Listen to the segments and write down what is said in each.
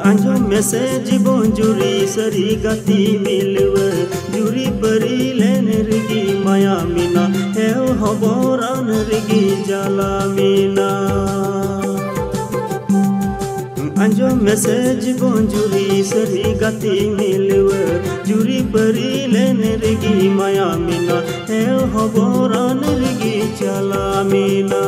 Anjo message bonjuri sari gati milwa juri pari len rigi maya mina heu hoboran rigi jala mina. Anjo message bonjuri sari gati milwa juri pari len rigi maya mina heu hoboran rigi jala mina.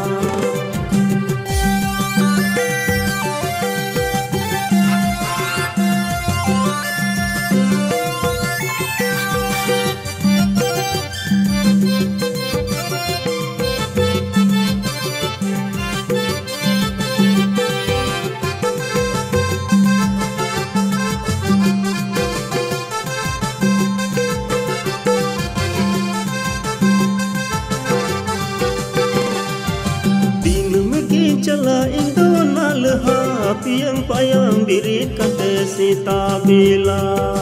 Chala indo nalha piang payang birit kate sita bela.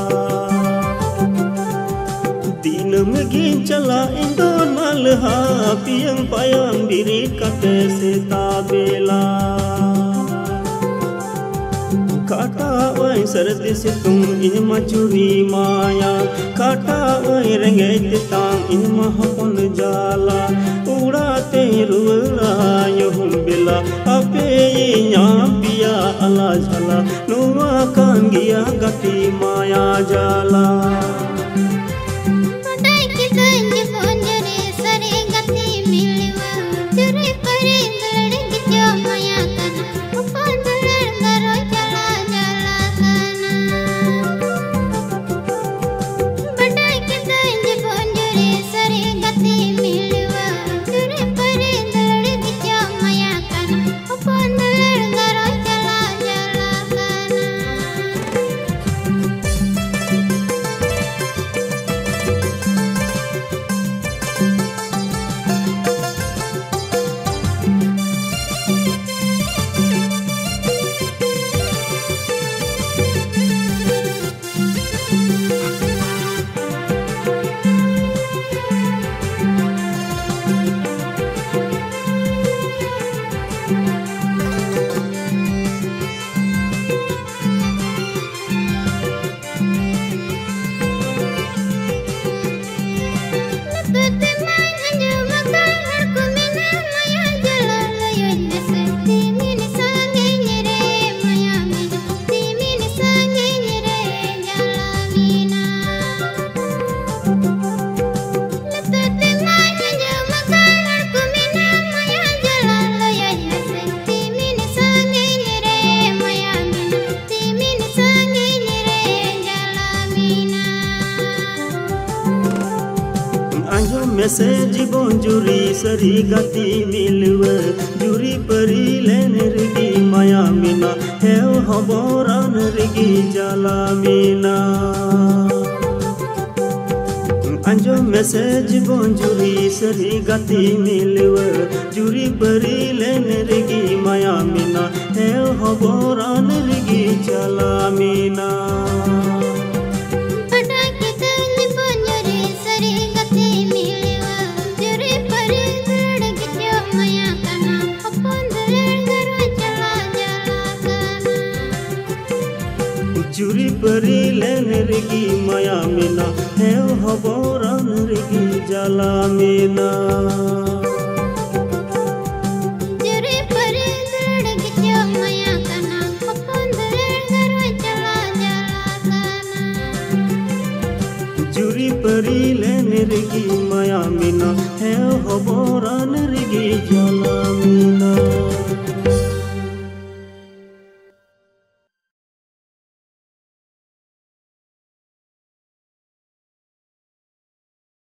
Din megin chala indo nalha piang payang birit kate sita bela. Kata oi sardi situng ima curi maya, kata oi rengai titang ima hapon jala. Urate ruwa yohum bila ape nyapia ala jala nuwa kangia gati maya jala. Message bonjuri sari gati milwa juri pari len rigi maya mina heu hoboran rigi jala mina. Anjo message bonjuri sari gati milwa juri pari len rigi maya mina heu hoboran rigi jala mina. Juri pari len rigi maya mina heu hoboran rigi jala mina. Juri pari len rigi maya kana hopon garo jala jala kana. Juri pari